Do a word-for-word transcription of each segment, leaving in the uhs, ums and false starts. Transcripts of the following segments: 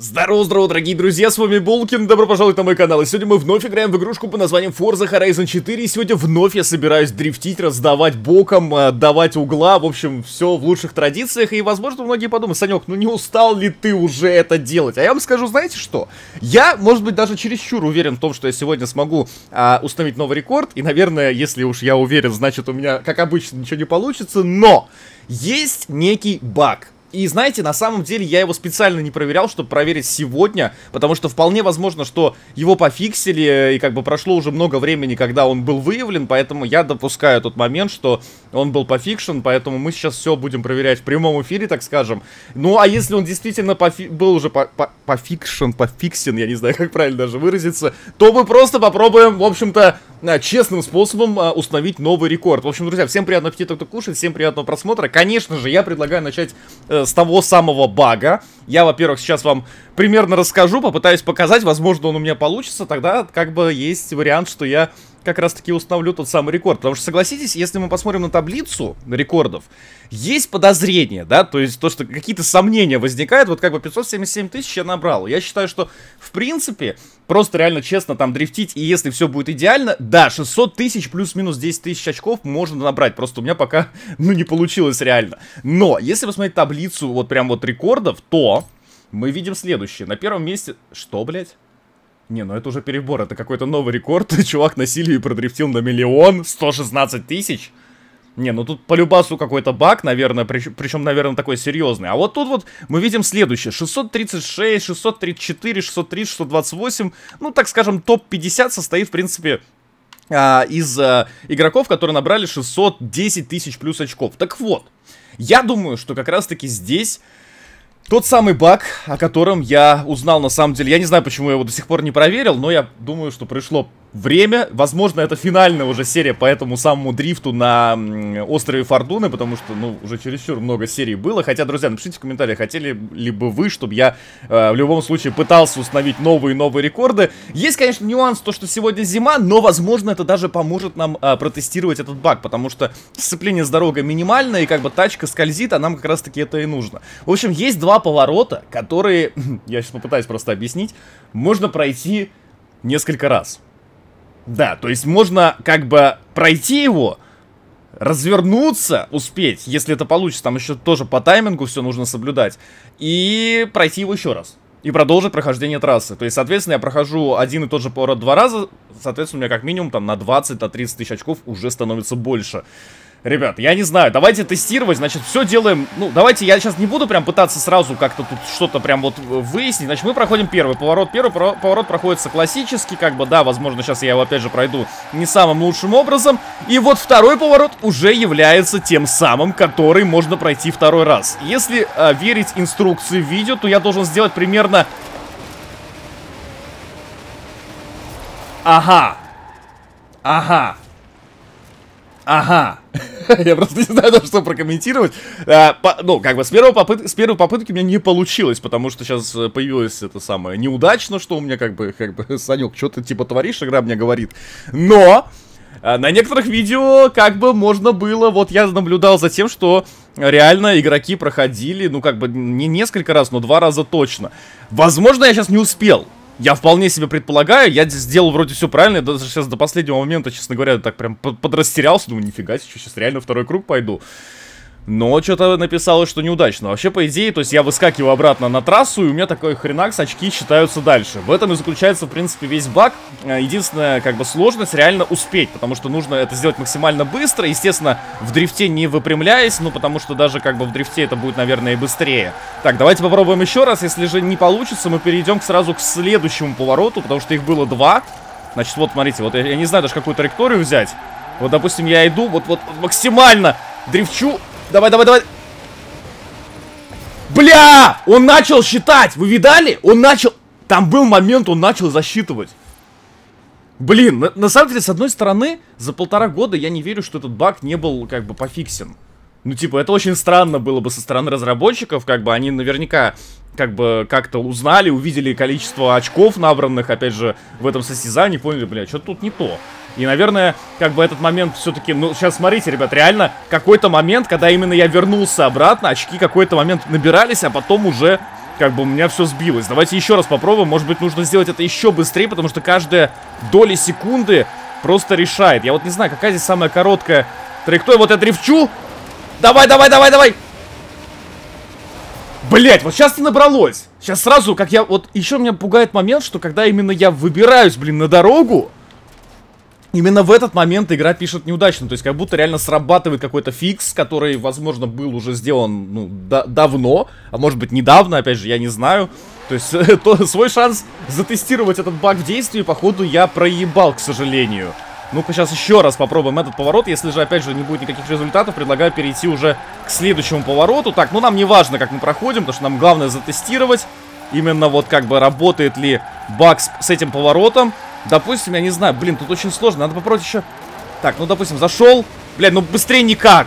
Здорово-здорово, дорогие друзья, с вами Булкин, добро пожаловать на мой канал. И сегодня мы вновь играем в игрушку под названием Forza Horizon четыре. И сегодня вновь я собираюсь дрифтить, раздавать боком, давать угла. В общем, все в лучших традициях. И, возможно, многие подумают: Санек, ну не устал ли ты уже это делать? А я вам скажу, знаете что? Я, может быть, даже чересчур уверен в том, что я сегодня смогу а, установить новый рекорд. И, наверное, если уж я уверен, значит у меня, как обычно, ничего не получится. Но есть некий баг. И знаете, на самом деле я его специально не проверял, чтобы проверить сегодня, потому что вполне возможно, что его пофиксили, и как бы прошло уже много времени, когда он был выявлен, поэтому я допускаю тот момент, что он был пофикшен, поэтому мы сейчас все будем проверять в прямом эфире, так скажем. Ну, а если он действительно пофи был уже по по пофикшен, пофиксен, я не знаю, как правильно даже выразиться, то мы просто попробуем, в общем-то, честным способом а, установить новый рекорд. В общем, друзья, всем приятного аппетита, кто кушает, всем приятного просмотра. Конечно же, я предлагаю начать э, с того самого бага. Я, во-первых, сейчас вам примерно расскажу, попытаюсь показать, возможно, он у меня получится. Тогда как бы есть вариант, что я как раз-таки установлю тот самый рекорд. Потому что, согласитесь, если мы посмотрим на таблицу рекордов, есть подозрение, да, то есть то, что какие-то сомнения возникают. Вот как бы пятьсот семьдесят семь тысяч я набрал. Я считаю, что, в принципе, просто реально честно там дрифтить, и если все будет идеально, да, шестьсот тысяч плюс-минус десять тысяч очков можно набрать. Просто у меня пока, ну, не получилось реально. Но, если посмотреть таблицу вот прям вот рекордов, то мы видим следующее. На первом месте... Что, блядь? Не, ну это уже перебор, это какой-то новый рекорд. Чувак на Сильвии продрифтил на миллион сто шестнадцать тысяч. Не, ну тут по любасу какой-то баг, наверное, причем, причем, наверное, такой серьезный. А вот тут вот мы видим следующее. шестьсот тридцать шесть, шестьсот тридцать четыре, шестьсот тридцать, шестьсот двадцать восемь. Ну, так скажем, топ пятьдесят состоит, в принципе, а, из а, игроков, которые набрали шестьсот десять тысяч плюс очков. Так вот, я думаю, что как раз-таки здесь... Тот самый баг, о котором я узнал на самом деле. Я не знаю, почему я его до сих пор не проверил, но я думаю, что пришло время. Возможно, это финальная уже серия по этому самому дрифту на острове Фортуны, потому что, ну, уже чересчур много серий было. Хотя, друзья, напишите в комментариях, хотели ли бы вы, чтобы я э, в любом случае пытался установить новые и новые рекорды. Есть, конечно, нюанс, то, что сегодня зима, но, возможно, это даже поможет нам э, протестировать этот баг, потому что сцепление с дорогой минимальное, и как бы тачка скользит, а нам как раз-таки это и нужно. В общем, есть два поворота, которые, я сейчас попытаюсь просто объяснить, можно пройти несколько раз. Да, то есть можно как бы пройти его, развернуться, успеть, если это получится, там еще тоже по таймингу все нужно соблюдать, и пройти его еще раз. И продолжить прохождение трассы. То есть, соответственно, я прохожу один и тот же поворот два раза, соответственно, у меня как минимум там на двадцать-тридцать тысяч очков уже становится больше. Ребят, я не знаю, давайте тестировать, значит, все делаем, ну, давайте, я сейчас не буду прям пытаться сразу как-то тут что-то прям вот выяснить, значит, мы проходим первый поворот, первый поворот проходится классически, как бы, да, возможно, сейчас я его опять же пройду не самым лучшим образом, и вот второй поворот уже является тем самым, который можно пройти второй раз. Если э, верить инструкции в видео, то я должен сделать примерно... Ага, ага. Ага. Я просто не знаю даже, что прокомментировать. а, по, Ну, как бы с, первого попыт... с первой попытки у меня не получилось, потому что сейчас появилось это самое неудачно, что у меня как бы, как бы, Санек, что ты типа творишь, игра мне говорит. Но а, на некоторых видео как бы можно было, вот я наблюдал за тем, что реально игроки проходили, ну как бы не несколько раз, но два раза точно. Возможно, я сейчас не успел. Я вполне себе предполагаю, я сделал вроде все правильно, я даже сейчас до последнего момента, честно говоря, так прям подрастерялся, думаю, нифига себе, сейчас реально второй круг пойду. Но что-то написалось, что неудачно. Вообще, по идее, то есть я выскакиваю обратно на трассу, и у меня такой хренакс, очки считаются дальше. В этом и заключается, в принципе, весь баг. Единственная, как бы, сложность реально успеть, потому что нужно это сделать максимально быстро. Естественно, в дрифте не выпрямляясь, ну, потому что даже, как бы, в дрифте это будет, наверное, и быстрее. Так, давайте попробуем еще раз. Если же не получится, мы перейдем сразу к следующему повороту, потому что их было два. Значит, вот, смотрите, вот я, я не знаю даже, какую траекторию взять. Вот, допустим, я иду, вот, вот, максимально дрифчу. Давай, давай, давай. Бля! Он начал считать! Вы видали? Он начал... Там был момент, он начал засчитывать. Блин, на, на самом деле, с одной стороны, за полтора года я не верю, что этот баг не был, как бы, пофиксен. Ну, типа, это очень странно было бы со стороны разработчиков, как бы, они наверняка, как бы, как-то узнали, увидели количество очков набранных, опять же, в этом состязании, поняли, бля, что тут не то. И, наверное, как бы этот момент все-таки... Ну, сейчас смотрите, ребят, реально какой-то момент, когда именно я вернулся обратно, очки какой-то момент набирались, а потом уже как бы у меня все сбилось. Давайте еще раз попробуем. Может быть, нужно сделать это еще быстрее, потому что каждая доля секунды просто решает. Я вот не знаю, какая здесь самая короткая траектория. Вот я дрифчу. Давай, давай, давай, давай. Блять, вот сейчас-то набралось. Сейчас сразу, как я... Вот еще меня пугает момент, что когда именно я выбираюсь, блин, на дорогу, именно в этот момент игра пишет неудачно. То есть как будто реально срабатывает какой-то фикс, который, возможно, был уже сделан, ну, да давно. А может быть, недавно, опять же, я не знаю. То есть то, свой шанс затестировать этот баг в действии, походу, я проебал, к сожалению. Ну-ка, сейчас еще раз попробуем этот поворот. Если же, опять же, не будет никаких результатов, предлагаю перейти уже к следующему повороту. Так, ну нам не важно, как мы проходим, потому что нам главное затестировать. Именно вот как бы работает ли баг с, с этим поворотом. Допустим, я не знаю, блин, тут очень сложно. Надо попробовать еще... Так, ну, допустим, зашел. Бля, ну быстрее никак.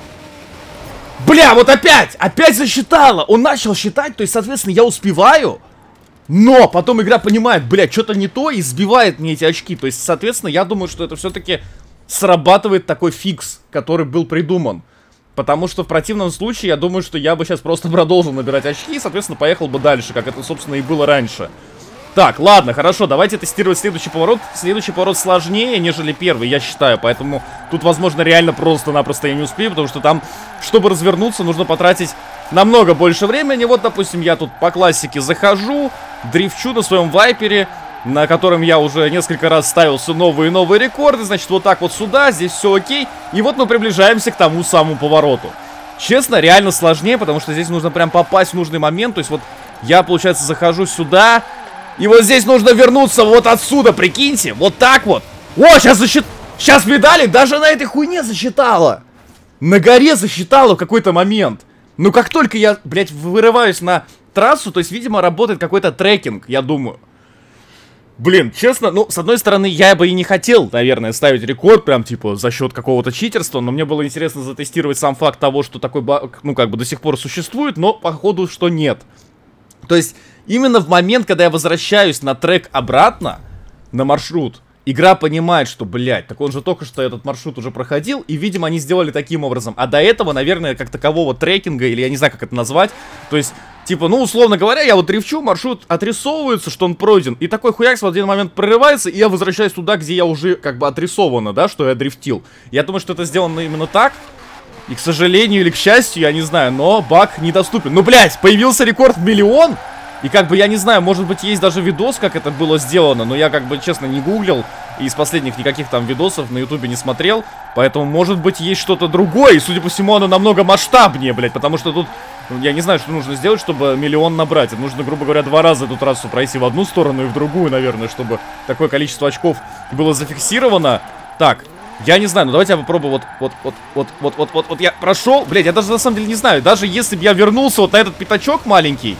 Бля, вот опять! Опять засчитало! Он начал считать, то есть, соответственно, я успеваю. Но потом игра понимает, блядь, что-то не то и сбивает мне эти очки. То есть, соответственно, я думаю, что это все-таки срабатывает такой фикс, который был придуман. Потому что в противном случае, я думаю, что я бы сейчас просто продолжил набирать очки и, соответственно, поехал бы дальше, как это, собственно, и было раньше. Так, ладно, хорошо, давайте тестировать следующий поворот. Следующий поворот сложнее, нежели первый, я считаю. Поэтому тут, возможно, реально просто-напросто я не успею, потому что там, чтобы развернуться, нужно потратить намного больше времени. Вот, допустим, я тут по классике захожу, дрифчу на своем вайпере, на котором я уже несколько раз ставил все новые и новые рекорды. Значит, вот так вот сюда, здесь все окей. И вот мы приближаемся к тому самому повороту. Честно, реально сложнее, потому что здесь нужно прям попасть в нужный момент. То есть вот я, получается, захожу сюда, и вот здесь нужно вернуться вот отсюда, прикиньте. Вот так вот. О, сейчас засчит... Сейчас видали? Даже на этой хуйне засчитала. На горе засчитала в какой-то момент. Ну, как только я, блядь, вырываюсь на трассу, то есть, видимо, работает какой-то трекинг, я думаю. Блин, честно, ну, с одной стороны, я бы и не хотел, наверное, ставить рекорд, прям, типа, за счет какого-то читерства, но мне было интересно затестировать сам факт того, что такой баг, ну, как бы, до сих пор существует, но, походу, что нет. То есть, именно в момент, когда я возвращаюсь на трек обратно, на маршрут, игра понимает, что, блядь, так он же только что этот маршрут уже проходил, и, видимо, они сделали таким образом. А до этого, наверное, как такового трекинга, или я не знаю, как это назвать, то есть, типа, ну, условно говоря, я вот дрифчу, маршрут отрисовывается, что он пройден, и такой хуякс в один момент прорывается, и я возвращаюсь туда, где я уже, как бы, отрисовано, да, что я дрифтил. Я думаю, что это сделано именно так, и, к сожалению или к счастью, я не знаю, но баг недоступен. Ну, блядь, появился рекорд в миллион! И как бы, я не знаю, может быть, есть даже видос, как это было сделано, но я, как бы, честно, не гуглил, и из последних никаких там видосов на ютубе не смотрел, поэтому, может быть, есть что-то другое, и, судя по всему, оно намного масштабнее, блядь, потому что тут, я не знаю, что нужно сделать, чтобы миллион набрать. Это нужно, грубо говоря, два раза эту трассу пройти в одну сторону и в другую, наверное, чтобы такое количество очков было зафиксировано. Так, я не знаю, ну давайте я попробую вот, вот, вот, вот, вот, вот, вот, вот я прошел, блядь, я даже на самом деле не знаю, даже если бы я вернулся вот на этот пятачок маленький,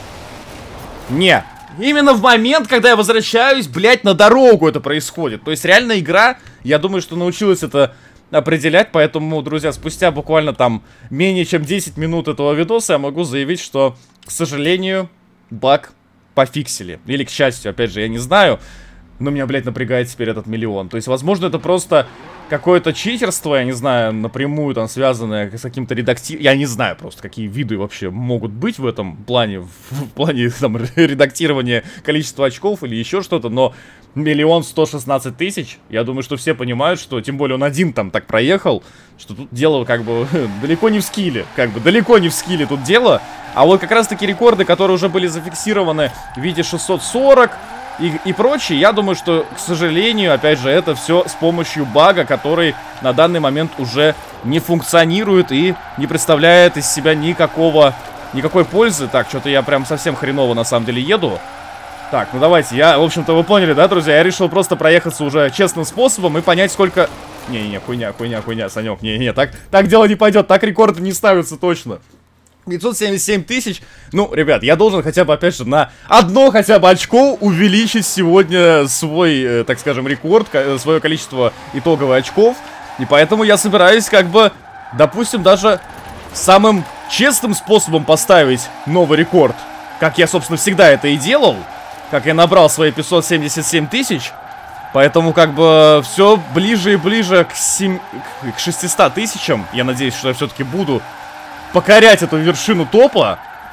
не, именно в момент, когда я возвращаюсь, блядь, на дорогу это происходит. То есть реально игра, я думаю, что научилась это определять. Поэтому, друзья, спустя буквально там менее чем десять минут этого видоса я могу заявить, что, к сожалению, баг пофиксили. Или, к счастью, опять же, я не знаю. Но меня, блядь, напрягает теперь этот миллион. То есть, возможно, это просто какое-то читерство, я не знаю, напрямую там связанное с каким-то редактированием. Я не знаю просто, какие виды вообще могут быть в этом плане, в плане там редактирования количества очков или еще что-то, но миллион сто шестнадцать тысяч, я думаю, что все понимают, что, тем более он один там так проехал, что тут дело как бы далеко не в скилле, как бы далеко не в скилле тут дело, а вот как раз-таки рекорды, которые уже были зафиксированы в виде шестьсот сорок, И, и прочее, я думаю, что, к сожалению, опять же, это все с помощью бага, который на данный момент уже не функционирует и не представляет из себя никакого, никакой пользы. Так, что-то я прям совсем хреново на самом деле еду. Так, ну давайте, я, в общем-то, вы поняли, да, друзья? Я решил просто проехаться уже честным способом и понять, сколько... Не-не-не, хуйня, хуйня, хуйня, Санек, не-не-не, так, так дело не пойдет, так рекорды не ставятся точно. пятьсот семьдесят семь тысяч. Ну, ребят, я должен хотя бы, опять же, на одно хотя бы очко увеличить сегодня свой, э, так скажем, рекорд, ко свое количество итоговых очков. И поэтому я собираюсь, как бы, допустим, даже самым честным способом поставить новый рекорд. Как я, собственно, всегда это и делал. Как я набрал свои пятьсот семьдесят семь тысяч. Поэтому, как бы, все ближе и ближе к, семь... к шестистам тысячам. Я надеюсь, что я все-таки буду покорять эту вершину топа.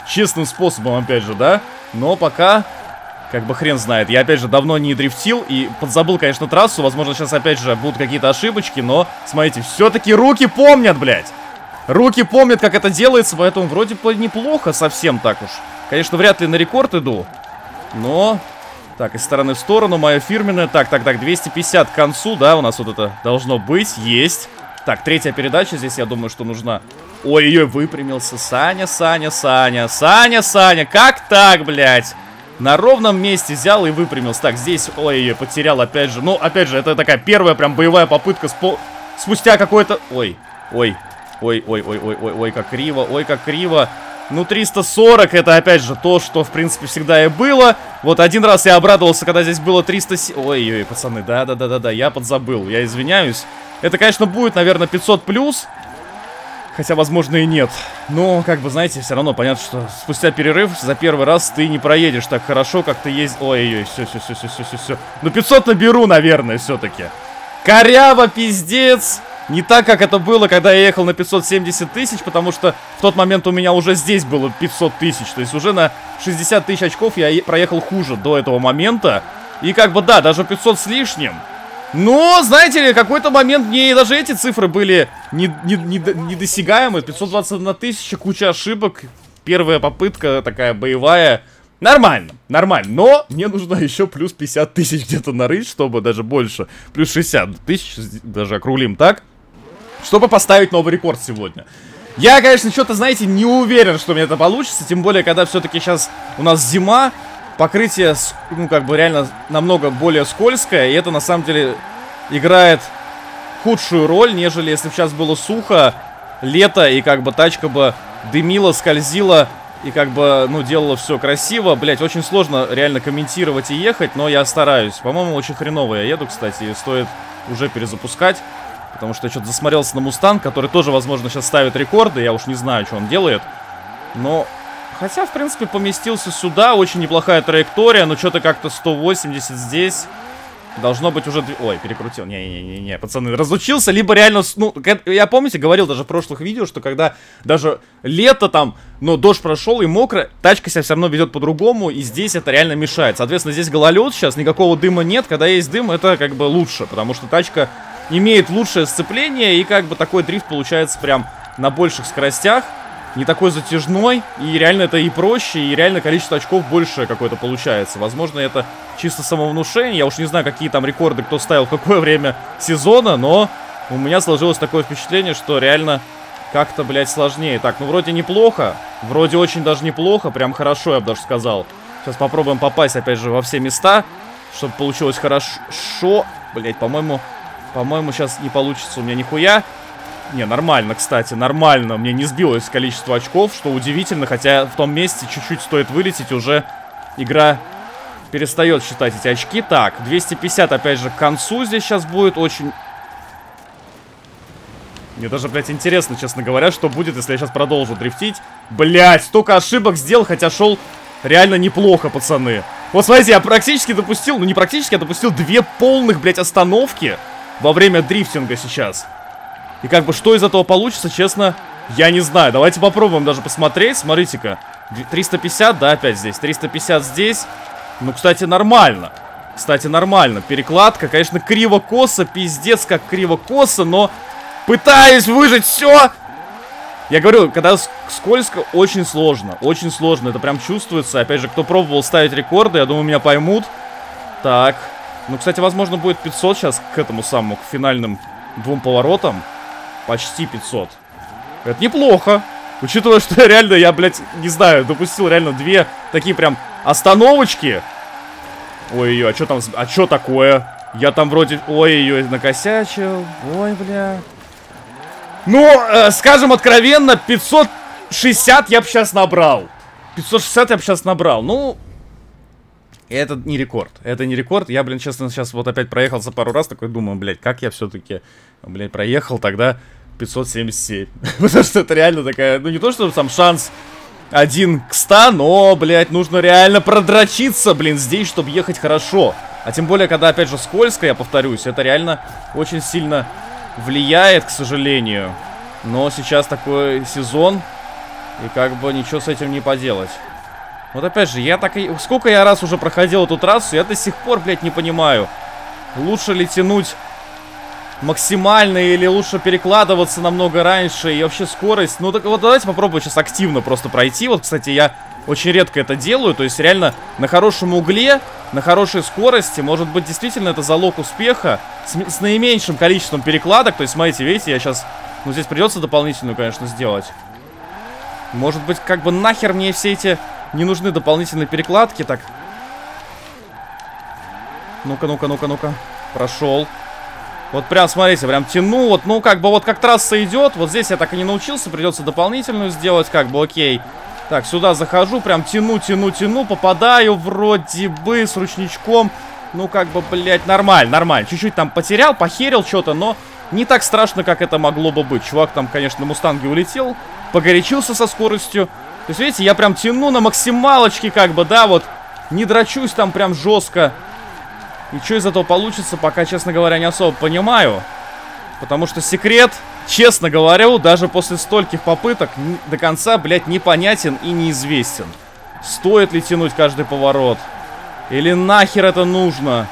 честным способом, опять же, да? Но пока, как бы хрен знает. Я, опять же, давно не дрифтил и подзабыл, конечно, трассу. Возможно, сейчас, опять же, будут какие-то ошибочки, но, смотрите, все-таки руки помнят, блядь. Руки помнят, как это делается, поэтому вроде бы неплохо совсем так уж. Конечно, вряд ли на рекорд иду, но... Так, из стороны в сторону, мое фирменное. Так, так, так, двести пятьдесят к концу, да, у нас вот это должно быть, есть. Так, третья передача здесь, я думаю, что нужна. Ой-ой, выпрямился. Саня, Саня, Саня, Саня, Саня, как так, блядь? На ровном месте взял и выпрямился. Так, здесь, ой-ой, потерял опять же. Ну, опять же, это такая первая прям боевая попытка спо... спустя какой-то... Ой, ой, ой, ой, ой, ой, ой, ой, как криво, ой, как криво. Ну, триста сорок, это, опять же, то, что, в принципе, всегда и было. Вот один раз я обрадовался, когда здесь было триста... Ой-ой, пацаны, да-да-да-да-да, я подзабыл, я извиняюсь. Это, конечно, будет, наверное, пятьсот плюс. Хотя, возможно, и нет. Но, как бы, знаете, все равно понятно, что спустя перерыв за первый раз ты не проедешь так хорошо, как ты ездил. Ой-ой, все-все-все-все-все-все. Ну, пятьсот наберу, наверное, все-таки. Коряво, пиздец. Не так, как это было, когда я ехал на пятьсот семьдесят тысяч, потому что в тот момент у меня уже здесь было пятьсот тысяч. То есть уже на шестьдесят тысяч очков я проехал хуже до этого момента. И как бы, да, даже пятьсот с лишним. Но, знаете ли, какой-то момент мне даже эти цифры были недосягаемы. пятьсот двадцать одна тысяча, куча ошибок. Первая попытка такая боевая. Нормально, нормально, но мне нужно еще плюс пятьдесят тысяч где-то нарыть, чтобы даже больше. Плюс шестьдесят тысяч, даже округлим так. Чтобы поставить новый рекорд сегодня. Я, конечно, что-то, знаете, не уверен, что у меня это получится. Тем более, когда все-таки сейчас у нас зима. Покрытие, ну, как бы реально намного более скользкое. И это, на самом деле, играет худшую роль, нежели если бы сейчас было сухо, лето, и как бы тачка бы дымила, скользила. И как бы, ну, делала все красиво. Блять, очень сложно реально комментировать и ехать, но я стараюсь. По-моему, очень хреново я еду, кстати, и стоит уже перезапускать. Потому что я что-то засмотрелся на Мустанг, который тоже, возможно, сейчас ставит рекорды. Я уж не знаю, что он делает. Но, хотя, в принципе, поместился сюда. Очень неплохая траектория, но что-то как-то сто восемьдесят здесь. Должно быть уже... Ой, перекрутил. Не-не-не-не, пацаны, разучился, либо реально... Ну, я, помните, говорил даже в прошлых видео, что когда даже лето там, но дождь прошел и мокро, тачка себя все равно ведет по-другому, и здесь это реально мешает. Соответственно, здесь гололед сейчас, никакого дыма нет. Когда есть дым, это как бы лучше, потому что тачка имеет лучшее сцепление, и как бы такой дрифт получается прям на больших скоростях. Не такой затяжной, и реально это и проще, и реально количество очков больше какое-то получается. Возможно, это чисто самовнушение. Я уж не знаю, какие там рекорды кто ставил в какое время сезона, но у меня сложилось такое впечатление, что реально как-то, блядь, сложнее. Так, ну вроде неплохо, вроде очень даже неплохо, прям хорошо, я бы даже сказал. Сейчас попробуем попасть, опять же, во все места, чтобы получилось хорошо. Блядь, по-моему, по-моему, сейчас не получится у меня нихуя. Не, нормально, кстати, нормально. Мне не сбилось количество очков, что удивительно. Хотя в том месте чуть-чуть стоит вылететь, уже игра перестает считать эти очки. Так, двести пятьдесят, опять же, к концу здесь сейчас будет очень... Мне даже, блядь, интересно, честно говоря, что будет, если я сейчас продолжу дрифтить. Блядь, столько ошибок сделал, хотя шел реально неплохо, пацаны. Вот, смотрите, я практически допустил, ну не практически, я допустил две полных, блядь, остановки во время дрифтинга сейчас. И как бы что из этого получится, честно, я не знаю. Давайте попробуем даже посмотреть. Смотрите-ка. триста пятьдесят, да, опять здесь. триста пятьдесят здесь. Ну, кстати, нормально. Кстати, нормально. Перекладка, конечно, криво-косо. Пиздец, как криво-косо, но пытаюсь выжить все. Я говорю, когда скользко, очень сложно. Очень сложно. Это прям чувствуется. Опять же, кто пробовал ставить рекорды, я думаю, меня поймут. Так. Ну, кстати, возможно, будет пятьсот сейчас к этому самому, к финальным двум поворотам. Почти пятьсот. Это неплохо. Учитывая, что я реально, я, блядь, не знаю, допустил реально две такие прям остановочки. Ой-ой, а что там, а что такое? Я там вроде, ой-ой, накосячил. Ой, бля. Ну, э, скажем откровенно, пятьсот шестьдесят я бы сейчас набрал. пятьсот шестьдесят я бы сейчас набрал. Ну, это не рекорд. Это не рекорд. Я, блин, честно, сейчас вот опять проехался пару раз. Такой думаю, блядь, как я все-таки, блядь, проехал тогда пятьсот семьдесят семь. Потому что это реально такая, ну не то, что там шанс один к ста, но, блядь, нужно реально продрочиться, блин, здесь, чтобы ехать хорошо. А тем более, когда, опять же, скользко, я повторюсь, это реально очень сильно влияет, к сожалению. Но сейчас такой сезон, И как бы ничего с этим не поделать. Вот опять же, я так и... Сколько я раз уже проходил эту трассу, я до сих пор, блядь, не понимаю. Лучше ли тянуть максимально или лучше перекладываться намного раньше. И вообще скорость... Ну так вот давайте попробуем сейчас активно просто пройти. Вот, кстати, я очень редко это делаю. То есть реально на хорошем угле, на хорошей скорости. Может быть, действительно это залог успеха. С, с наименьшим количеством перекладок. То есть, смотрите, видите, я сейчас... Ну здесь придется дополнительную, конечно, сделать. Может быть, как бы нахер мне все эти... Не нужны дополнительные перекладки, так. Ну-ка, ну-ка, ну-ка, ну-ка. Прошел. Вот прям, смотрите, прям тяну. Вот, ну, как бы, вот как трасса идет. Вот здесь я так и не научился. Придется дополнительную сделать, как бы, окей. Так, сюда захожу, прям тяну, тяну, тяну. Попадаю вроде бы с ручничком. Ну, как бы, блядь, нормально, нормально. Чуть-чуть там потерял, похерил что-то, но не так страшно, как это могло бы быть. Чувак там, конечно, на мустанге улетел. Погорячился со скоростью. То есть, видите, я прям тяну на максималочке, как бы, да, вот. Не драчусь там прям жестко. И что из этого получится, пока, честно говоря, не особо понимаю. Потому что секрет, честно говорю, даже после стольких попыток до конца, блядь, непонятен и неизвестен. Стоит ли тянуть каждый поворот? Или нахер это нужно?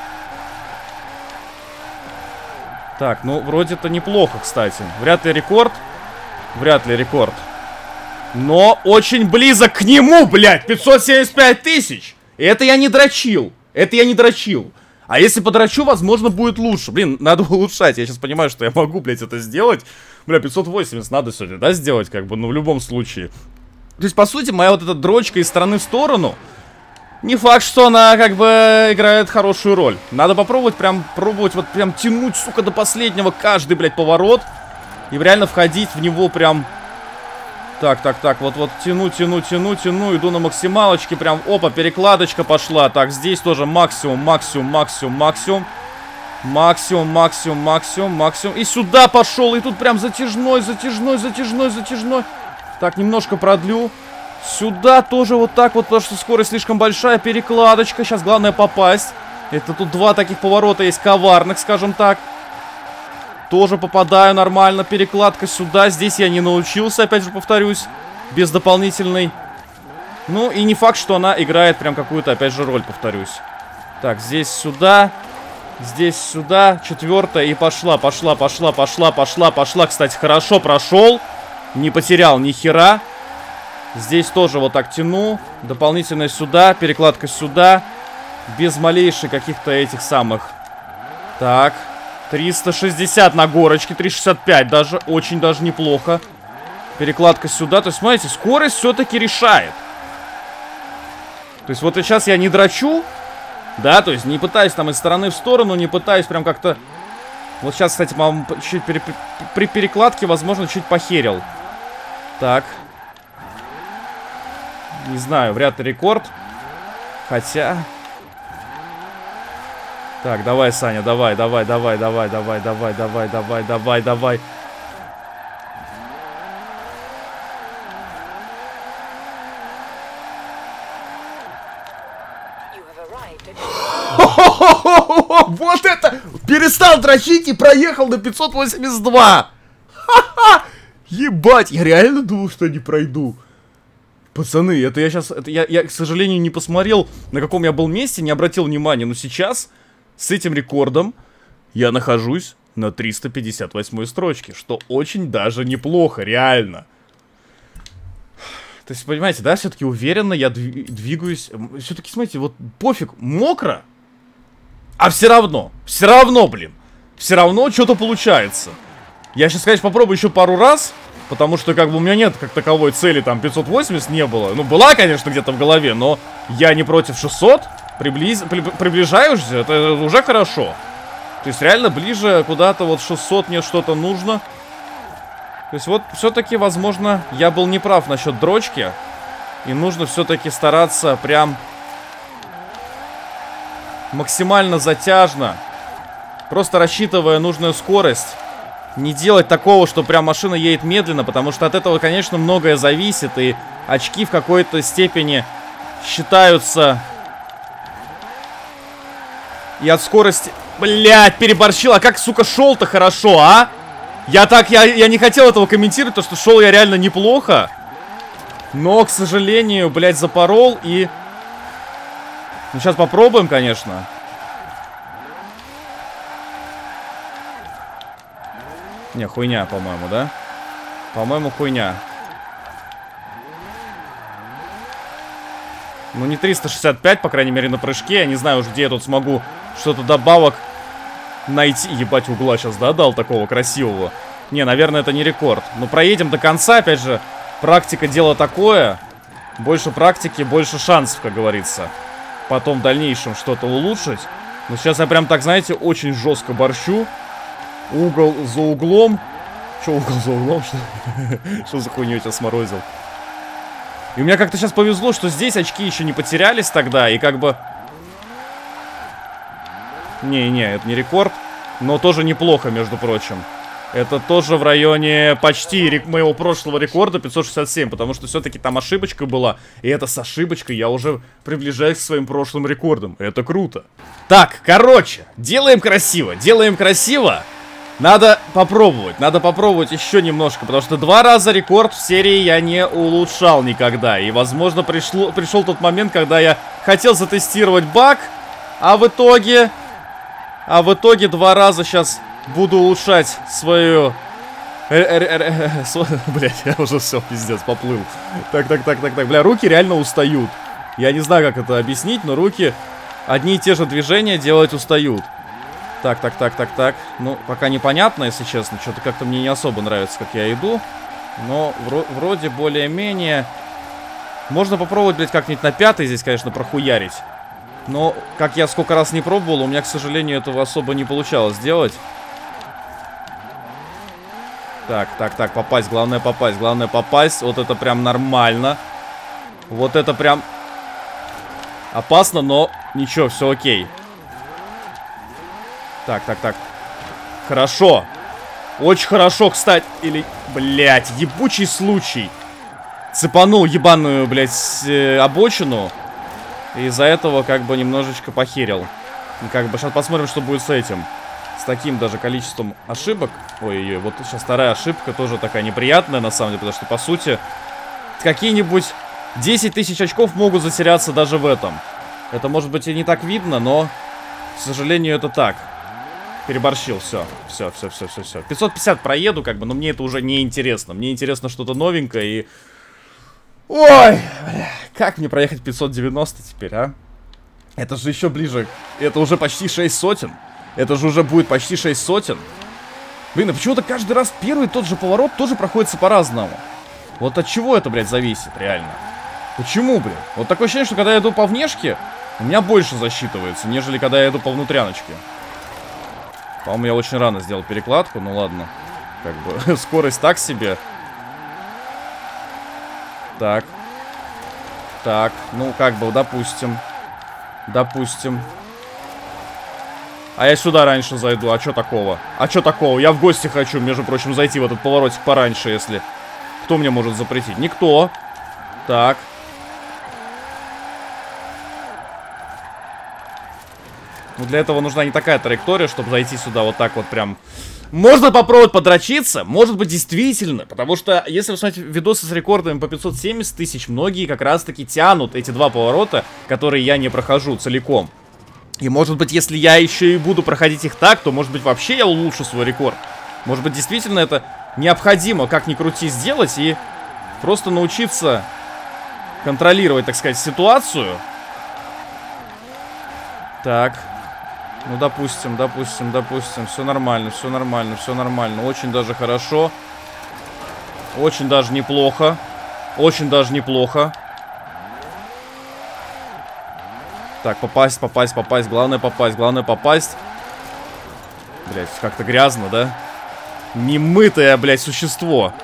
Так, ну, вроде-то неплохо, кстати. Вряд ли рекорд. Вряд ли рекорд. Но очень близок к нему, блядь, пятьсот семьдесят пять тысяч. И это я не дрочил. Это я не дрочил. А если подрочу, возможно, будет лучше. Блин, надо улучшать. Я сейчас понимаю, что я могу, блядь, это сделать. Бля, пятьсот восемьдесят надо сегодня, да, сделать, как бы, ну, в любом случае. То есть, по сути, моя вот эта дрочка из стороны в сторону, не факт, что она, как бы, играет хорошую роль. Надо попробовать, прям, пробовать, вот, прям тянуть, сука, до последнего каждый, блядь, поворот. И реально входить в него прям... Так, так, так, вот-вот тяну, тяну, тяну, тяну, иду на максималочке, прям, опа, перекладочка пошла. Так, здесь тоже максимум, максимум, максимум, максимум. Максимум, максимум, максимум, максимум. И сюда пошел, и тут прям затяжной, затяжной, затяжной, затяжной. Так, немножко продлю. Сюда тоже вот так вот, потому что скорость слишком большая, перекладочка. Сейчас главное попасть. Это тут два таких поворота есть коварных, скажем так. Тоже попадаю нормально, перекладка сюда. Здесь я не научился, опять же повторюсь, без дополнительной. Ну и не факт, что она играет прям какую-то, опять же, роль, повторюсь. Так, здесь сюда, здесь сюда, четвертая и пошла, пошла, пошла, пошла, пошла, пошла. Кстати, хорошо прошел, не потерял ни хера. Здесь тоже вот так тяну, дополнительная сюда, перекладка сюда, без малейших каких-то этих самых. Так. триста шестьдесят на горочке, триста шестьдесят пять даже, очень даже неплохо. Перекладка сюда, то есть, смотрите, скорость все-таки решает. То есть, вот сейчас я не драчу, да, то есть, не пытаюсь там из стороны в сторону, не пытаюсь прям как-то... Вот сейчас, кстати, по-моему, чуть пере... при перекладке, возможно, чуть похерил. Так. Не знаю, вряд ли рекорд. Хотя... Так, давай, Саня, давай, давай, давай, давай, давай, давай, давай, давай, давай, давай. Вот это! Перестал дрочить и проехал на пятьсот восемьдесят два! Ха-ха! Ебать, я реально думал, что не пройду. Пацаны, это я сейчас... Это я, я, к сожалению, не посмотрел, на каком я был месте, не обратил внимания, но сейчас... С этим рекордом я нахожусь на триста пятьдесят восьмой строчке, что очень даже неплохо, реально. То есть, понимаете, да, все-таки уверенно я двигаюсь. Все-таки, смотрите, вот пофиг, мокро, а все равно, все равно, блин, все равно что-то получается. Я сейчас, конечно, попробую еще пару раз, потому что, как бы, у меня нет как таковой цели, там, пятьсот восемьдесят не было. Ну, была, конечно, где-то в голове, но я не против шестисот. Приблиз... При... Приближаешься, это уже хорошо. То есть реально ближе куда-то вот шестьсот мне что-то нужно. То есть вот все-таки, возможно, я был неправ насчет дрочки. И нужно все-таки стараться прям максимально затяжно. Просто рассчитывая нужную скорость. Не делать такого, что прям машина едет медленно, потому что от этого, конечно, многое зависит. И очки в какой-то степени считаются... И от скорости... Блядь, переборщил. А как, сука, шел-то хорошо, а? Я так... Я, я не хотел этого комментировать, потому что шел я реально неплохо. Но, к сожалению, блядь, запорол и... Ну, сейчас попробуем, конечно. Не, хуйня, по-моему, да? По-моему, хуйня. Ну, не триста шестьдесят пять, по крайней мере, на прыжке. Я не знаю уж, где я тут смогу что-то добавок найти. Ебать, угла сейчас, да, дал такого красивого? Не, наверное, это не рекорд. Но проедем до конца, опять же. Практика дело такое. Больше практики, больше шансов, как говорится. Потом в дальнейшем что-то улучшить. Но сейчас я прям так, знаете, очень жестко борщу. Угол за углом. Че угол за углом? Что, что за хуйню я тебя сморозил? И у меня как-то сейчас повезло, что здесь очки еще не потерялись тогда. И как бы... Не-не, это не рекорд. Но тоже неплохо, между прочим. Это тоже в районе почти рек моего прошлого рекорда пятьсот шестьдесят семь. Потому что все-таки там ошибочка была. И это с ошибочкой я уже приближаюсь к своим прошлым рекордам. Это круто. Так, короче, делаем красиво. Делаем красиво. Надо попробовать, надо попробовать еще немножко, потому что два раза рекорд в серии я не улучшал никогда. И, возможно, пришло, пришел тот момент, когда я хотел затестировать баг, а в итоге... А в итоге два раза сейчас буду улучшать свою... Блять, я уже все, пиздец, поплыл. Так, так, так, так, так. Бля, руки реально устают. Я не знаю, как это объяснить, но руки одни и те же движения делать устают. Так, так, так, так, так. Ну, пока непонятно, если честно. Что-то как-то мне не особо нравится, как я иду. Но вро вроде более-менее... Можно попробовать, блядь, как-нибудь на пятый здесь, конечно, прохуярить. Но, как я сколько раз не пробовал, у меня, к сожалению, этого особо не получалось сделать. Так, так, так, попасть. Главное попасть, главное попасть. Вот это прям нормально. Вот это прям... Опасно, но ничего, все окей. Так, так, так. Хорошо. Очень хорошо, кстати. Или, блядь, ебучий случай. Цепанул ебаную, блядь, э, обочину. И из-за этого как бы немножечко похерил. И как бы сейчас посмотрим, что будет с этим. С таким даже количеством ошибок. Ой-ой-ой, вот сейчас вторая ошибка тоже такая неприятная, на самом деле. Потому что, по сути, какие-нибудь десять тысяч очков могут затеряться даже в этом. Это, может быть, и не так видно, но, к сожалению, это так. Переборщил, все, все, все, все, все, все. пятьсот пятьдесят проеду, как бы, но мне это уже не интересно. Мне интересно что-то новенькое и... Ой, бля, как мне проехать пятьсот девяносто теперь, а? Это же еще ближе. Это уже почти шесть сотен. Это же уже будет почти шесть сотен. Блин, а почему-то каждый раз первый тот же поворот тоже проходится по-разному. Вот от чего это, блядь, зависит, реально? Почему, блин? Вот такое ощущение, что когда я иду по внешке, у меня больше засчитывается, нежели когда я иду по внутряночке. По-моему, я очень рано сделал перекладку, ну ладно. Как бы, скорость так себе. Так. Так, ну как бы, допустим. Допустим. А я сюда раньше зайду, а чё такого? А чё такого? Я в гости хочу, между прочим, зайти в этот поворотик пораньше, если... Кто мне может запретить? Никто. Так. Ну, для этого нужна не такая траектория, чтобы зайти сюда вот так вот прям... Можно попробовать подрочиться, может быть, действительно. Потому что, если вы смотрите видосы с рекордами по пятьсот семьдесят тысяч, многие как раз-таки тянут эти два поворота, которые я не прохожу целиком. И, может быть, если я еще и буду проходить их так, то, может быть, вообще я улучшу свой рекорд. Может быть, действительно это необходимо, как ни крути, сделать и просто научиться контролировать, так сказать, ситуацию. Так... Ну, допустим, допустим, допустим. Все нормально, все нормально, все нормально. Очень даже хорошо. Очень даже неплохо. Очень даже неплохо. Так, попасть, попасть, попасть. Главное попасть, главное попасть. Блять, как-то грязно, да? Немытое, блять, существо.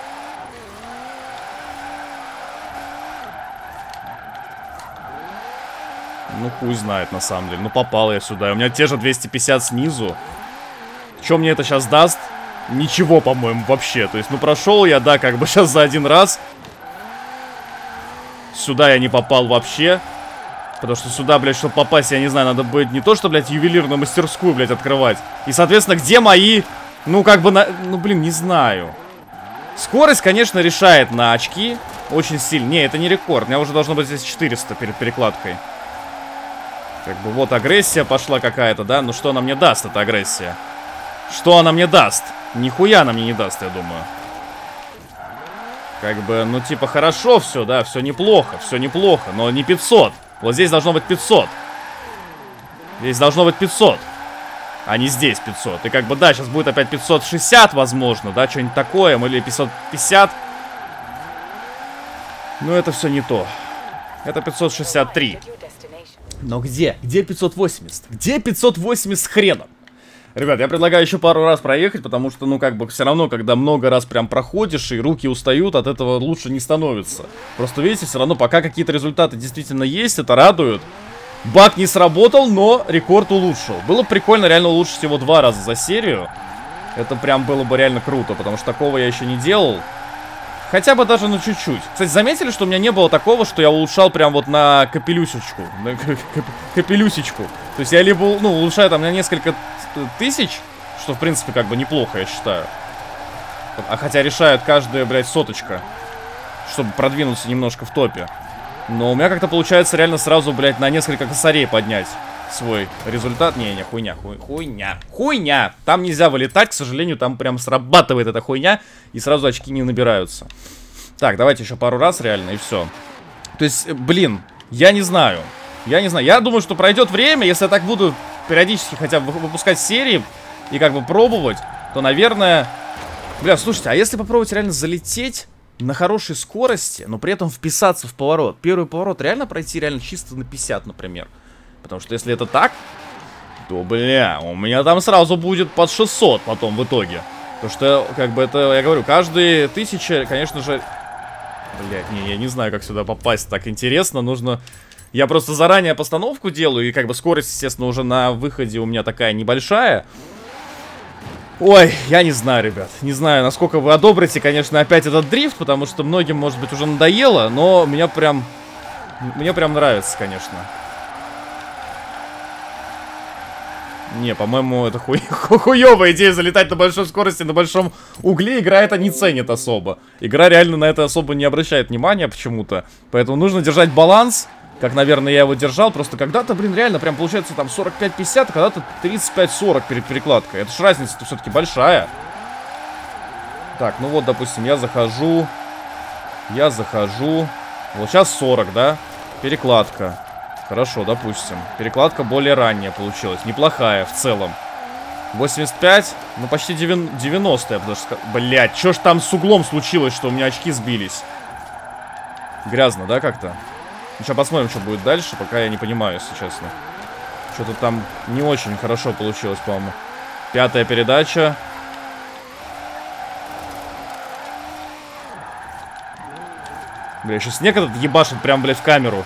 Ну, хуй знает, на самом деле. Ну, попал я сюда. У меня те же двести пятьдесят снизу. Что мне это сейчас даст? Ничего, по-моему, вообще. То есть, ну, прошел я, да, как бы сейчас за один раз. Сюда я не попал вообще. Потому что сюда, блядь, чтобы попасть, я не знаю, надо будет не то, что, блядь, ювелирную мастерскую, блядь, открывать. И, соответственно, где мои... Ну, как бы, на... ну, блин, не знаю. Скорость, конечно, решает на очки очень сильно. Не, это не рекорд. У меня уже должно быть здесь четыреста перед перекладкой. Как бы вот агрессия пошла какая-то, да? Ну что она мне даст, эта агрессия? Что она мне даст? Нихуя она мне не даст, я думаю. Как бы, ну типа хорошо все, да, все неплохо, все неплохо, но не пятьсот. Вот здесь должно быть пятьсот. Здесь должно быть пятьсот. А не здесь пятьсот. И как бы, да, сейчас будет опять пятьсот шестьдесят, возможно, да, что-нибудь такое, или пятьсот пятьдесят. Но это все не то. Это пятьсот шестьдесят три. Но где? Где пятьсот восемьдесят? Где пятьсот восемьдесят с хреном? Ребят, я предлагаю еще пару раз проехать, потому что, ну, как бы, все равно, когда много раз прям проходишь, и руки устают, от этого лучше не становится. Просто, видите, все равно, пока какие-то результаты действительно есть, это радует. Баг не сработал, но рекорд улучшил. Было бы прикольно реально улучшить его два раза за серию. Это прям было бы реально круто, потому что такого я еще не делал. Хотя бы даже на чуть-чуть. Кстати, заметили, что у меня не было такого, что я улучшал прям вот на капелюсечку. На капелюсечку. То есть я либо, ну, улучшаю там на несколько тысяч, что, в принципе, как бы неплохо, я считаю. А хотя решает каждая, блядь, соточка, чтобы продвинуться немножко в топе. Но у меня как-то получается реально сразу, блядь, на несколько косарей поднять свой результат. Не-не, хуйня, хуй, хуйня, хуйня. Там нельзя вылетать, к сожалению, там прям срабатывает эта хуйня, и сразу очки не набираются. Так, давайте еще пару раз реально, и все. То есть, блин, я не знаю. Я не знаю, я думаю, что пройдет время, если я так буду периодически хотя бы выпускать серии и как бы пробовать, то, наверное... Бля, слушайте, а если попробовать реально залететь на хорошей скорости, но при этом вписаться в поворот? Первый поворот реально пройти реально чисто на пятьдесят, например. Потому что если это так, то, бля, у меня там сразу будет под шестьсот потом в итоге. Потому что, как бы это, я говорю, каждые тысячи, конечно же... Блядь, не, я не знаю, как сюда попасть, так интересно, нужно... Я просто заранее постановку делаю, и как бы скорость, естественно, уже на выходе у меня такая небольшая. Ой, я не знаю, ребят, не знаю, насколько вы одобрите, конечно, опять этот дрифт, потому что многим, может быть, уже надоело, но меня прям... Мне прям нравится, конечно. Не, по-моему, это хуй... хуёвая идея залетать на большой скорости, на большом угле. Игра это не ценит особо. Игра реально на это особо не обращает внимания почему-то. Поэтому нужно держать баланс, как, наверное, я его держал. Просто когда-то, блин, реально прям получается там сорок пять пятьдесят, а когда-то тридцать пять сорок перед перекладкой. Это ж разница-то все-таки большая. Так, ну вот, допустим, я захожу. Я захожу. Вот сейчас сорок, да? Перекладка. Хорошо, допустим. Перекладка более ранняя получилась. Неплохая в целом. восемьдесят пять, ну почти девяносто, я бы даже сказал. Блять, что ж там с углом случилось, что у меня очки сбились? Грязно, да, как-то? Сейчас посмотрим, что будет дальше, пока я не понимаю, если честно. Что-то там не очень хорошо получилось, по-моему. Пятая передача. Бля, сейчас снег этот ебашит прям, блядь, в камеру.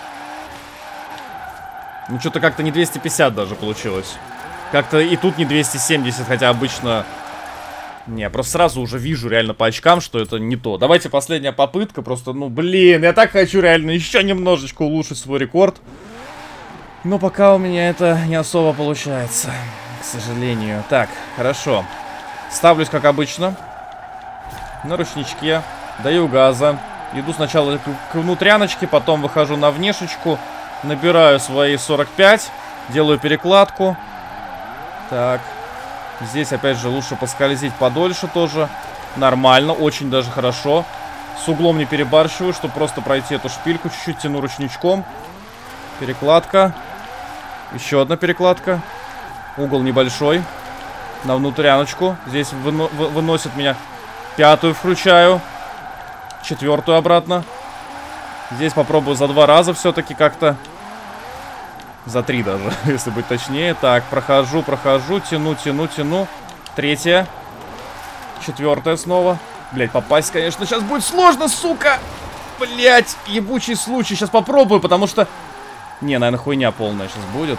Ну, что-то как-то не двести пятьдесят даже получилось. Как-то и тут не двести семьдесят, хотя обычно... Не, просто сразу уже вижу реально по очкам, что это не то. Давайте последняя попытка, просто, ну, блин, я так хочу реально еще немножечко улучшить свой рекорд. Но пока у меня это не особо получается, к сожалению. Так, хорошо. Ставлюсь, как обычно, на ручничке, даю газа. Иду сначала к внутряночке, потом выхожу на внешечку. Набираю свои сорок пять, делаю перекладку. Так, здесь опять же лучше поскользить подольше тоже. Нормально, очень даже хорошо. С углом не перебарщиваю, чтобы просто пройти эту шпильку. Чуть-чуть тяну ручничком. Перекладка. Еще одна перекладка. Угол небольшой. На внутряночку. Здесь выно выносит меня. Пятую включаю. Четвертую обратно. Здесь попробую за два раза все-таки как-то. За три даже, если быть точнее. Так, прохожу, прохожу, тяну, тяну, тяну. Третья. Четвертая снова. Блять, попасть, конечно, сейчас будет сложно, сука. Блять, ебучий случай. Сейчас попробую, потому что... Не, наверное, хуйня полная сейчас будет.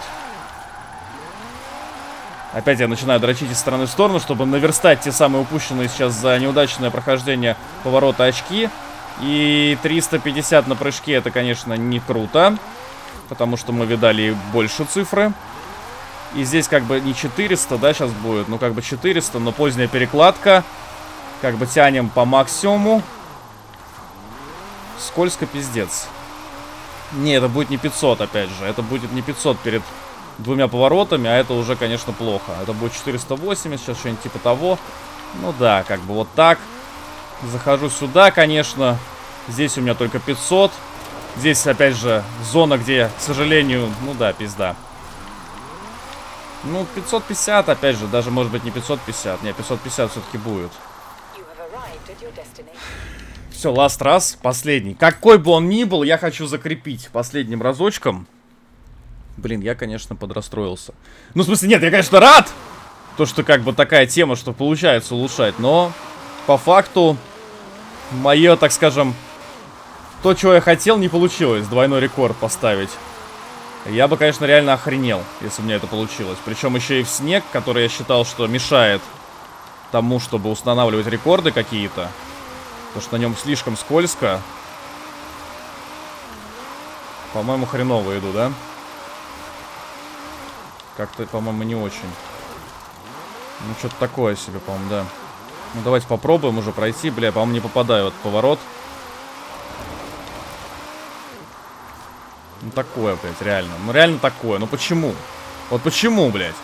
Опять я начинаю дрочить из стороны в сторону, чтобы наверстать те самые упущенные сейчас за неудачное прохождение поворота очки. И триста пятьдесят на прыжке, это, конечно, не круто. Потому что мы видали больше цифры. И здесь как бы не четыреста, да, сейчас будет. Ну, как бы четыреста, но поздняя перекладка. Как бы тянем по максимуму. Скользко пиздец. Не, это будет не пятьсот, опять же. Это будет не пятьсот перед двумя поворотами, а это уже, конечно, плохо. Это будет четыреста восемьдесят, сейчас что-нибудь типа того. Ну да, как бы вот так. Захожу сюда, конечно. Здесь у меня только пятьсот. Здесь, опять же, зона, где, к сожалению, ну да, пизда. Ну, пятьсот пятьдесят, опять же, даже, может быть, не пятьсот пятьдесят. Не, пятьсот пятьдесят все-таки будет. Все, ласт раз, последний. Какой бы он ни был, я хочу закрепить последним разочком. Блин, я, конечно, подрастроился. Ну, в смысле, нет, я, конечно, рад, то, что как бы такая тема, что получается улучшать. Но, по факту, мое, так скажем, то, чего я хотел, не получилось. Двойной рекорд поставить. Я бы, конечно, реально охренел, если у меня это получилось. Причем еще и в снег, который я считал, что мешает тому, чтобы устанавливать рекорды какие-то. Потому что на нем слишком скользко. По-моему, хреново иду, да? Как-то, по-моему, не очень. Ну, что-то такое себе, по-моему, да. Ну, давайте попробуем уже пройти. Бля, по-моему, не попадаю в этот поворот. Ну, такое, блядь, реально. Ну, реально такое. Ну, почему? Вот почему, блядь?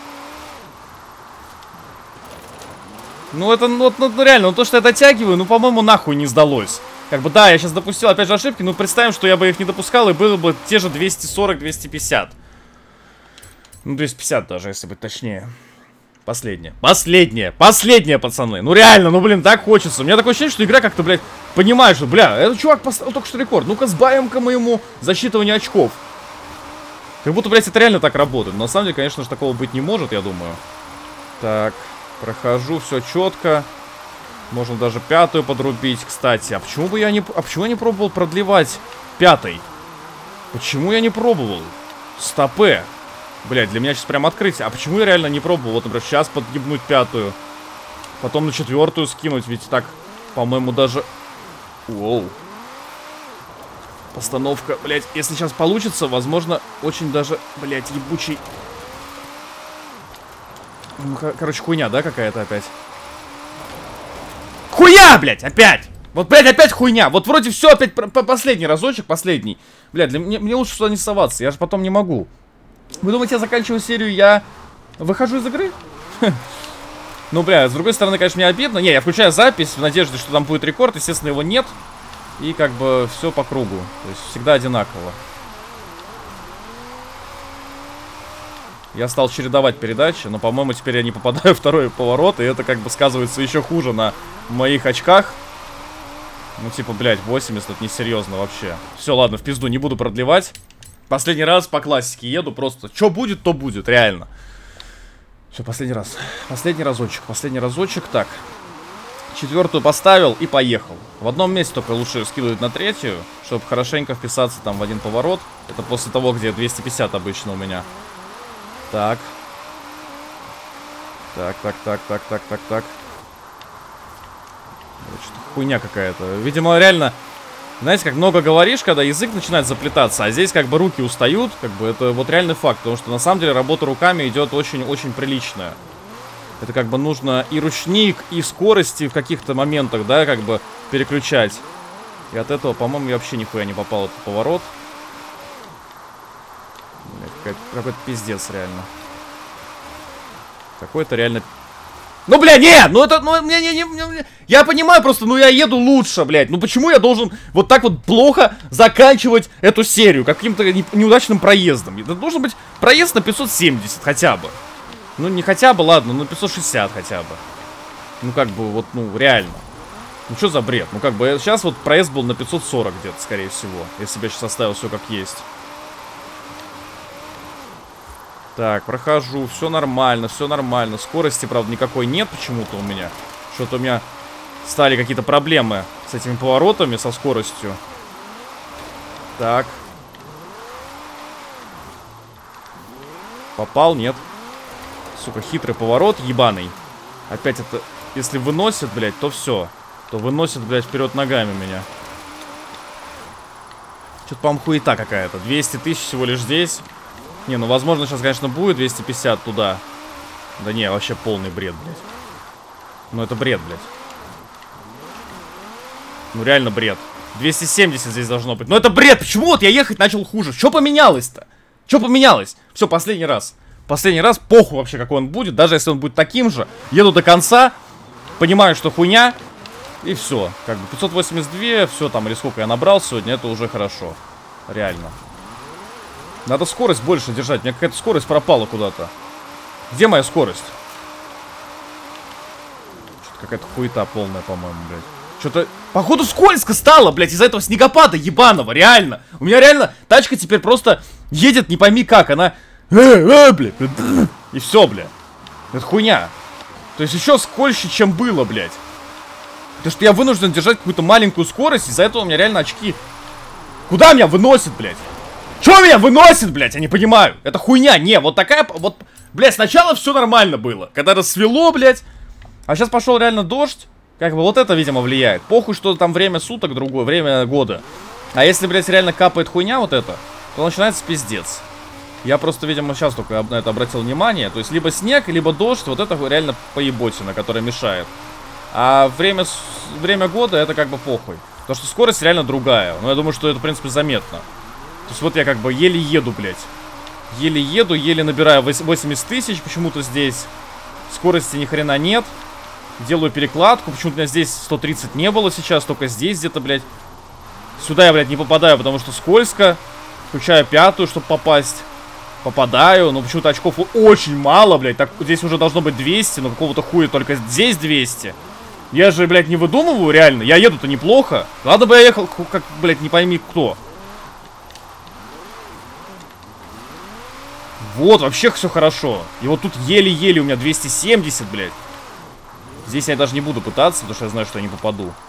Ну, это, ну, ну, реально, ну, то, что я дотягиваю, ну, по-моему, нахуй не сдалось. Как бы, да, я сейчас допустил, опять же, ошибки, но представим, что я бы их не допускал, и было бы те же двести сорок — двести пятьдесят. Ну, двести пятьдесят даже, если быть точнее. Последнее. Последнее. Последнее, пацаны. Ну, реально, ну, блин, так хочется. У меня такое ощущение, что игра как-то, блядь, понимает, что, бля, этот чувак поставил только что рекорд. Ну-ка, сбавим-ка мы ему засчитывание очков. Как будто, блядь, это реально так работает. Но, на самом деле, конечно же, такого быть не может, я думаю. Так, прохожу, все четко. Можно даже пятую подрубить, кстати. А почему бы я не... А почему я не пробовал продлевать пятой? Почему я не пробовал? Стопе. Блядь, для меня сейчас прям открытие. А почему я реально не пробовал? Вот, например, сейчас подъебнуть пятую. Потом на четвертую скинуть. Ведь так, по-моему, даже... Воу. Постановка, блядь. Если сейчас получится, возможно, очень даже, блядь, ебучий... Ну, короче, хуйня, да, какая-то опять? Хуя, блядь, опять! Вот, блядь, опять хуйня. Вот вроде все опять... Последний разочек, последний. Блядь, для... мне, мне лучше сюда не соваться. Я же потом не могу. Вы думаете, я заканчиваю серию, я выхожу из игры? Ну, бля, с другой стороны, конечно, мне обидно. Не, я включаю запись в надежде, что там будет рекорд. Естественно, его нет. И как бы все по кругу. То есть всегда одинаково. Я стал чередовать передачи, но, по-моему, теперь я не попадаю в второй поворот. И это как бы сказывается еще хуже на моих очках. Ну, типа, блядь, восемьдесят, это несерьезно вообще. Все, ладно, в пизду, не буду продлевать. Последний раз по классике еду, просто что будет, то будет, реально. Все, последний раз. Последний разочек, последний разочек. Так, четвертую поставил и поехал. В одном месте только лучше скидывать на третью, чтобы хорошенько вписаться там в один поворот. Это после того, где двести пятьдесят обычно у меня. Так. Так, так, так, так, так, так, так. Что-то хуйня какая-то. Видимо, реально... Знаете, как много говоришь, когда язык начинает заплетаться, а здесь как бы руки устают, как бы это вот реальный факт, потому что на самом деле работа руками идет очень-очень приличная. Это как бы нужно и ручник, и скорости в каких-то моментах, да, как бы переключать. И от этого, по-моему, я вообще нихуя не попал в этот поворот. Какой-то пиздец, реально. Какой-то реально... Ну, бля, нет, ну это, ну, не, не, не, не, я понимаю просто, ну я еду лучше, блядь. Ну почему я должен вот так вот плохо заканчивать эту серию каким-то не, неудачным проездом? Это должен быть проезд на пятьсот семьдесят хотя бы. Ну не хотя бы, ладно, ну пятьсот шестьдесят хотя бы. Ну как бы вот, ну реально. Ну что за бред? Ну как бы сейчас вот проезд был на пятьсот сорок где-то, скорее всего. Если бы я сейчас оставил все как есть. Так, прохожу, все нормально, все нормально. Скорости, правда, никакой нет почему-то у меня. Что-то у меня стали какие-то проблемы с этими поворотами, со скоростью. Так. Попал, нет. Сука, хитрый поворот, ебаный. Опять это, если выносит, блядь, то все. То выносит, блядь, вперед ногами меня. Что-то, по-моему, хуета какая-то. двести тысяч всего лишь здесь. Не, ну, возможно, сейчас, конечно, будет двести пятьдесят туда. Да не, вообще полный бред, блядь. Ну, это бред, блядь. Ну реально бред. двести семьдесят здесь должно быть. Но это бред, почему вот я ехать начал хуже? Что поменялось-то? Что поменялось? Все, последний раз. Последний раз, похуй вообще, какой он будет. Даже если он будет таким же. Еду до конца. Понимаю, что хуйня. И все. Как бы пятьсот восемьдесят два, все там, или сколько я набрал сегодня, это уже хорошо. Реально. Надо скорость больше держать. У меня какая-то скорость пропала куда-то. Где моя скорость? Что-то какая-то хуета полная, по-моему, блядь. Что-то, походу, скользко стало, блядь, из-за этого снегопада ебаного, реально. У меня реально тачка теперь просто едет не пойми как, она... Э, э, блядь, и все, блядь. Это хуйня. То есть еще скользче, чем было, блядь. Потому что я вынужден держать какую-то маленькую скорость, из-за этого у меня реально очки... Куда меня выносит, блядь? Чё меня выносит, блядь? Я не понимаю. Это хуйня. Не, вот такая... Вот, блядь, сначала все нормально было. Когда рассвело, блядь. А сейчас пошел реально дождь. Как бы вот это, видимо, влияет. Похуй, что там время суток другое, время года. А если, блядь, реально капает хуйня вот это, то начинается пиздец. Я просто, видимо, сейчас только на это обратил внимание. То есть, либо снег, либо дождь. Вот это реально поеботина, которая мешает. А время, время года это как бы похуй. Потому что скорость реально другая. Но я думаю, что это, в принципе, заметно. То есть, вот я как бы еле еду, блядь. Еле еду, еле набираю восемьдесят тысяч почему-то здесь. Скорости ни хрена нет. Делаю перекладку. Почему-то у меня здесь сто тридцать не было сейчас. Только здесь где-то, блядь. Сюда я, блядь, не попадаю, потому что скользко. Включаю пятую, чтобы попасть. Попадаю. Но почему-то очков очень мало, блядь. Так, здесь уже должно быть двести. Но какого-то хуя только здесь двести. Я же, блядь, не выдумываю, реально. Я еду-то неплохо. Ладно бы я ехал, как, блядь, не пойми кто. Вот, вообще все хорошо. И вот тут еле-еле у меня двести семьдесят, блядь. Здесь я даже не буду пытаться, потому что я знаю, что я не попаду. Ну,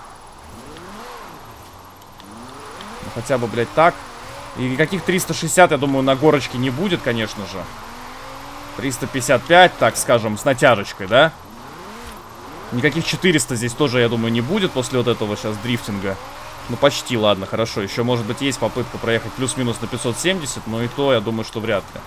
хотя бы, блядь, так. И каких триста шестьдесят, я думаю, на горочке не будет, конечно же. триста пятьдесят пять, так скажем, с натяжечкой, да? Никаких четыреста здесь тоже, я думаю, не будет после вот этого сейчас дрифтинга. Ну, почти, ладно, хорошо. Еще, может быть, есть попытка проехать плюс-минус на пятьсот семьдесят, но и то, я думаю, что вряд ли.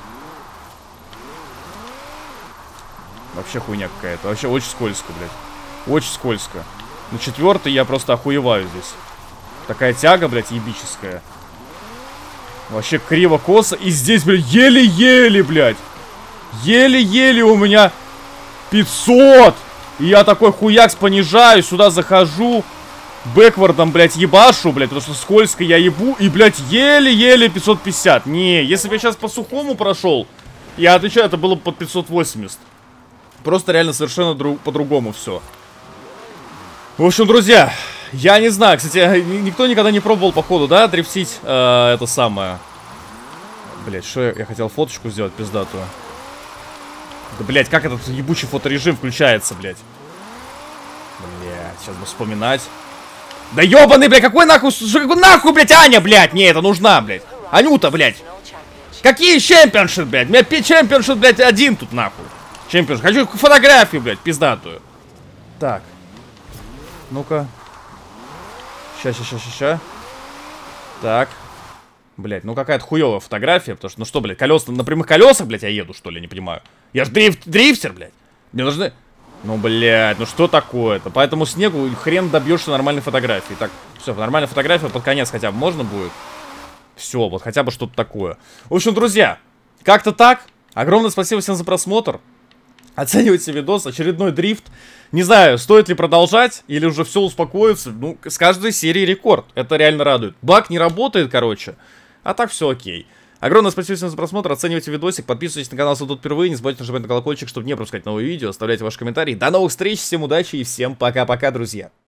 Вообще хуйня какая-то. Вообще очень скользко, блядь. Очень скользко. На четвертый я просто охуеваю здесь. Такая тяга, блядь, ебическая. Вообще криво-косо. И здесь, блядь, еле-еле, блядь. Еле-еле у меня пятьсот. И я такой хуякс понижаю, сюда захожу. Бэквардом, блядь, ебашу, блядь. Потому что скользко я ебу. И, блядь, еле-еле пятьсот пятьдесят. Не, если бы я сейчас по сухому прошел, я отвечаю, это было бы под пятьсот восемьдесят. Просто реально совершенно друг, по-другому все. В общем, друзья, я не знаю, кстати, никто никогда не пробовал, походу, да, дрифтить э, это самое. Блять, что я, я хотел фоточку сделать пиздатую. Да, блять, как этот ебучий фоторежим включается, блять. Блять, сейчас бы вспоминать. Да ебаный, блядь, какой нахуй, какой нахуй, блядь, Аня, блядь, мне это нужна, блядь. Анюта, блядь. Какие чемпионшип, блядь, у меня чемпионшип, блядь, один тут, нахуй. Чемпионшип, хочу фотографию, блядь, пиздатую. Так. Ну-ка. Ща, ща, ща, ща, ща. Так. Блядь, ну какая-то хуёвая фотография, потому что, ну что, блядь, колеса, на прямых колесах, блядь, я еду, что ли, не понимаю. Я же дрифт, дрифтер, блядь. Мне нужны... Ну, блядь, ну что такое-то? По этому снегу хрен добьешься нормальной фотографии. Так, все, нормальная фотография под конец хотя бы можно будет. Все, вот хотя бы что-то такое. В общем, друзья, как-то так. Огромное спасибо всем за просмотр. Оценивайте видос, очередной дрифт. Не знаю, стоит ли продолжать, или уже все успокоится. Ну, с каждой серии рекорд. Это реально радует. Баг не работает, короче. А так все окей. Огромное спасибо всем за просмотр. Оценивайте видосик, подписывайтесь на канал, если тут впервые. Не забывайте нажимать на колокольчик, чтобы не пропускать новые видео. Оставляйте ваши комментарии. До новых встреч, всем удачи и всем пока-пока, друзья.